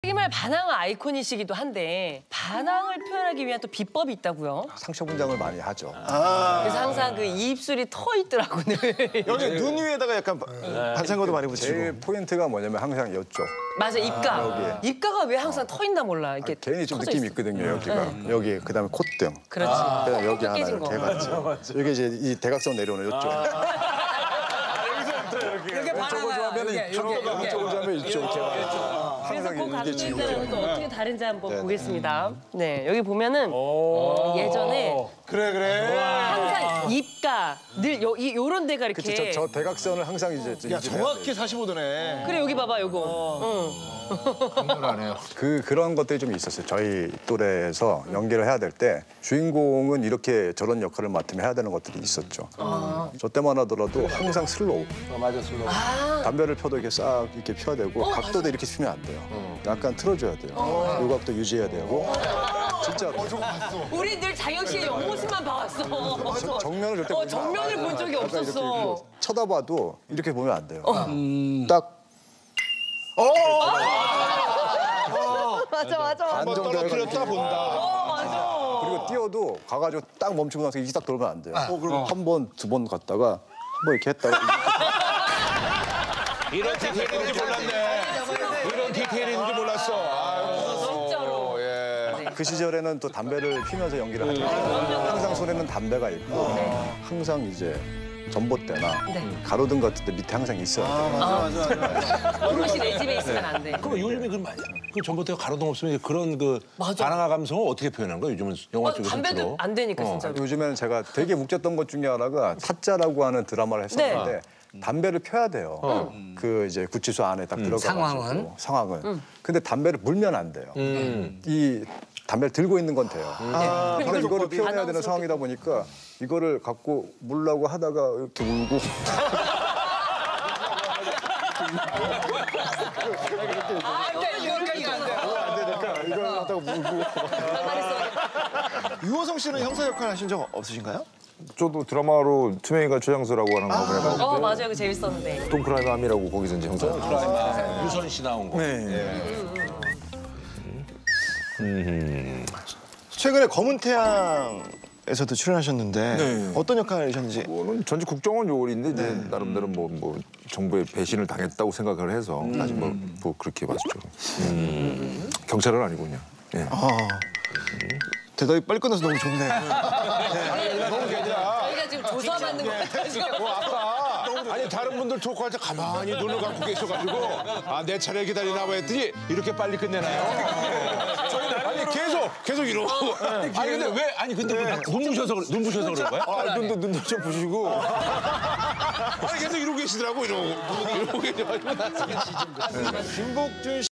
정말 반항 아이콘이시기도 한데 반항을 표현하기 위한 또 비법이 있다고요? 상처 분장을 많이 하죠. 그래서 항상 그 입술이 터 있더라고 늘. 여기 눈 위에다가 약간 반창고도 많이 붙이고. 제일 포인트가 뭐냐면 항상 이쪽. 맞아, 입가. 입가가 왜 항상 터 있나 몰라. 이렇게 괜히 좀 터져 느낌이 있어. 있거든요, 여기가. 여기 그다음에 콧등. 그렇지. 그다음에 여기 하나 깨진 이렇게 거. 해봤죠. 여기 이제 이 대각선 내려오는 이쪽. 이렇게 반항아. 이쪽을 좋아하면 이쪽 이렇게 해봐요. 그래서 그 이게 각도 지금 있다는 것도 어떻게 다른지 한번 네. 보겠습니다. 네, 여기 보면은 예전에 그래. 항상 입가 늘 요런 데가 이렇게. 그치, 저 대각선을 항상 이제 야, 정확히 45도네. 그래 여기 봐봐 요거. 강렬하네요. 그런 것들이 좀 있었어요. 저희 또래에서 연기를 해야 될 때 주인공은 이렇게 저런 역할을 맡으면 해야 되는 것들이 있었죠. 저 때만 하더라도 항상 슬로우. 맞아, 슬로우. 담배를 펴도 이렇게 싹 이렇게 펴야 되고 각도도 이렇게 쓰면 안 돼요. 약간 틀어줘야 돼요. 요 각도 유지해야 되고. 진짜로. 우리 늘 장혁 씨의 옆모습만 봐왔어. 정면을 절대 보지 마. 정면을 본 적이 약간 이렇게 없었어. 쳐다봐도 이렇게 보면 안 돼요. 딱 맞아. 반 정도 떨어뜨렸다 본다. 그리고 뛰어도 가가지고 딱 멈추고 나서 이렇게 딱 돌면 안 돼요. 그리고 한 번, 두 번 갔다가 한 번 이렇게 했다가 이런 디테일인지 몰랐네. 이런 디테일인지 몰랐어. 진짜로. 그 시절에는 또 담배를 피면서 연기를 하니까 항상 손에는 담배가 있고 항상 이제 전봇대나 가로등 같은 데 밑에 항상 있어요. 얼굴이 내 집에 있으면 안 돼. 그럼 요즘에 그 전부터 가로등 없으면 그런 그 맞아. 반항아 감성을 어떻게 표현한 거야? 요즘은 영화 쪽에서 담배도 주로. 안 되니까 진짜로. 요즘에는 제가 되게 웃겼던 것 중에 하나가 타짜라고 하는 드라마를 했었는데 담배를 펴야 돼요. 그 이제 구치소 안에 딱 들어가가지고 상황은. 근데 담배를 물면 안 돼요. 이 담배를 들고 있는 건 돼요. 근데 이거를 표현해야 되는 상황이다 보니까 이거를 갖고 물라고 하다가 이렇게 울고. 여기까지가 안 돼. 안 되니까 이걸 하다가 울고. 유호성 씨는 형사 역할 하신 적 없으신가요? 저도 드라마로 투명이가 최장수라고 하는 거 해가지고 맞아요. 그 재밌었는데. 톰크라이브 함이라고 거기서 이제 형사. 유선 씨 나온 거. 최근에 검은 태양에서도 출연하셨는데 어떤 역할이셨는지. 저는 전직 국정원 요원인데 이제 나름대로 뭐 정부의 배신을 당했다고 생각을 해서 아직 뭐 그렇게 봤죠. 경찰은 아니고 그냥. 예. 대답이 빨리 끝나서 너무 좋네. 저희가 지금 조사받는 거 같아요. 아니 다른 분들 토크할 때 가만히 눈을 감고 계셔가지고 내 차례 기다리나 봐 했더니 이렇게 빨리 끝내나요? 아니 계속 이러고. 아니 근데 왜 눈부셔서 그런 거야? 눈도 좀 부시고. 아니 계속 이러고 계시더라고 이러고 계셔가지고. 김복준